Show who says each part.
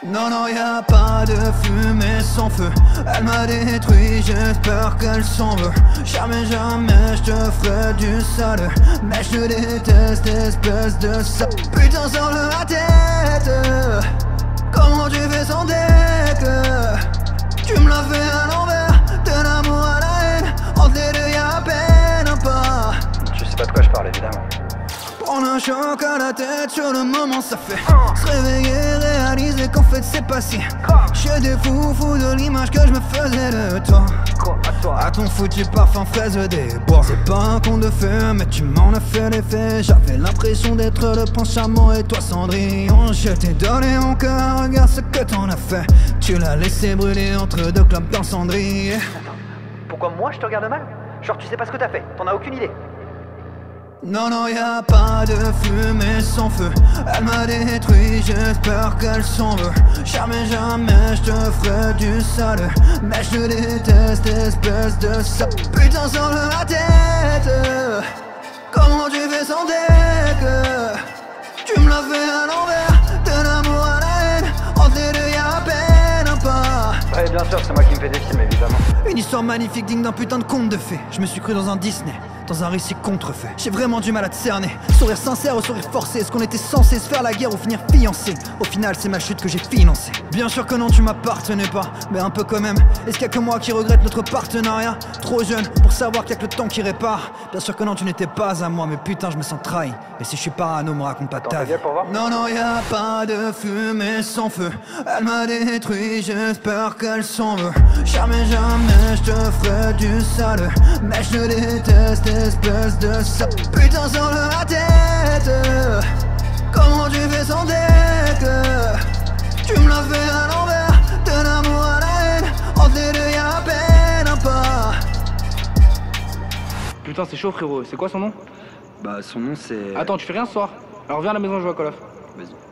Speaker 1: Non, non, y'a pas de fumée sans feu. Elle m'a détruit, j'espère qu'elle s'en veut. Jamais, jamais je te ferai du sale. Mais je te déteste, espèce de sale. Putain, sors-le la tête. Comment tu fais sans deck? Tu me l'as fait à l'envers. De l'amour à la haine. Entre les deux y'a à peine un pas.
Speaker 2: Tu sais pas de quoi je parle évidemment.
Speaker 1: Prendre un choc à la tête, sur le moment ça fait se réveiller, réaliser qu'en fait c'est passé. J'étais fou de l'image que je me faisais de toi. À ton foutu parfum fraise des bois. C'est pas un conte de feu mais tu m'en as fait l'effet. J'avais l'impression d'être le prince charmant et toi Cendrillon. Je t'ai donné mon cœur, regarde ce que t'en as fait. Tu l'as laissé brûler entre deux clopes dans le cendrier.
Speaker 2: Attends, pourquoi moi je te regarde mal? Genre tu sais pas ce que t'as fait, t'en as aucune idée.
Speaker 1: Non, non, y'a pas de fumée sans feu. Elle m'a détruit, j'espère qu'elle s'en veut. Jamais, jamais je te ferai du sale. Mais je te déteste, espèce de sale. Putain, sors-le la tête. Comment tu fais sans deck? Tu me l'as fait à l'envers. De l'amour à la haine. Entre les deux y'a à peine un pas.
Speaker 2: Ouais bien sûr, c'est moi qui me fais des films évidemment.
Speaker 1: Une histoire magnifique digne d'un putain de conte de fées. Je me suis cru dans un Disney, dans un récit contrefait. J'ai vraiment du mal à te cerner. Sourire sincère ou sourire forcé. Est-ce qu'on était censé se faire la guerre ou finir fiancés? Au final c'est ma chute que j'ai financée. Bien sûr que non, tu m'appartenais pas, mais un peu quand même. Est-ce qu'il y a que moi qui regrette notre partenariat? Trop jeune pour savoir qu'il y a que le temps qui répare. Bien sûr que non, tu n'étais pas à moi, mais putain je me sens trahi. Mais si je suis parano, me raconte pas ta vie.
Speaker 2: Pour voir.
Speaker 1: Non, non, y'a pas de fumée sans feu. Elle m'a détruit, j'espère qu'elle s'en veut. Jamais, jamais je te ferai du sale. Mais je te déteste, espèce de sale. Putain, sors-le la tête. Comment tu fais sans deck? Tu me l'as fait à l'envers. De l'amour à la haine. Entre les deux y'a à peine un pas.
Speaker 3: Putain, c'est chaud frérot, c'est quoi son nom?
Speaker 4: Bah son nom c'est...
Speaker 3: Attends, tu fais rien ce soir? Alors viens à la maison jouer à Call of.
Speaker 4: Vas-y.